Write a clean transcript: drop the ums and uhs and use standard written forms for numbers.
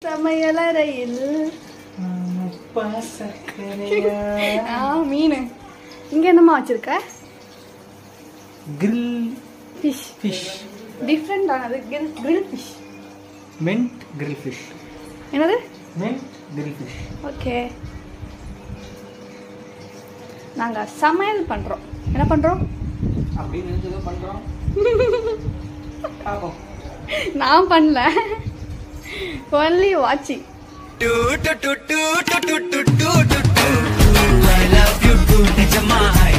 சமையலறையில் மீன். இங்க என்னமா வச்சிருக்க? grill fish. Different ஆனது grill fish. mint grill fish. என்னது? mint grill fish. ஓகே. நாங்க சமையல் பண்றோம். என்ன பண்றோம்? அப்படி நினைச்சத பண்றோம். பாப்போம். நான் பண்ணல. only watching. I love you too, நிஜமா